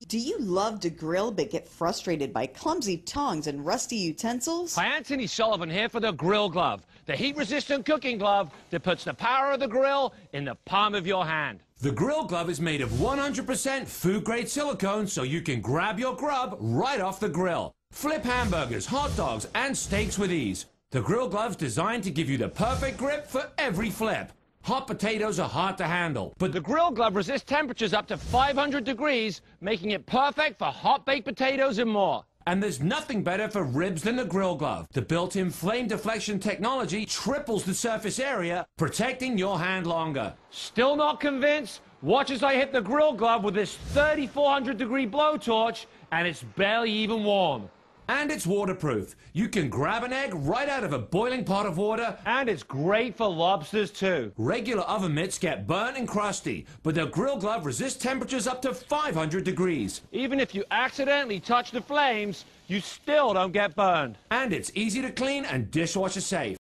Do you love to grill but get frustrated by clumsy tongs and rusty utensils? Hi, Anthony Sullivan here for the Grill Glove, the heat-resistant cooking glove that puts the power of the grill in the palm of your hand. The Grill Glove is made of 100% food-grade silicone so you can grab your grub right off the grill. Flip hamburgers, hot dogs, and steaks with ease. The Grill Glove's designed to give you the perfect grip for every flip. Hot potatoes are hard to handle, but The Grill Glove resists temperatures up to 500 degrees, making it perfect for hot baked potatoes and more. and there's nothing better for ribs than the Grill Glove. The built-in flame deflection technology triples the surface area, protecting your hand longer. Still not convinced? Watch as I hit the Grill Glove with this 3,400 degree blowtorch, and it's barely even warm. And it's waterproof. You can grab an egg right out of a boiling pot of water. And it's great for lobsters too. Regular oven mitts get burnt and crusty, but the Grill Glove resists temperatures up to 500 degrees. Even if you accidentally touch the flames, you still don't get burned. And it's easy to clean and dishwasher safe.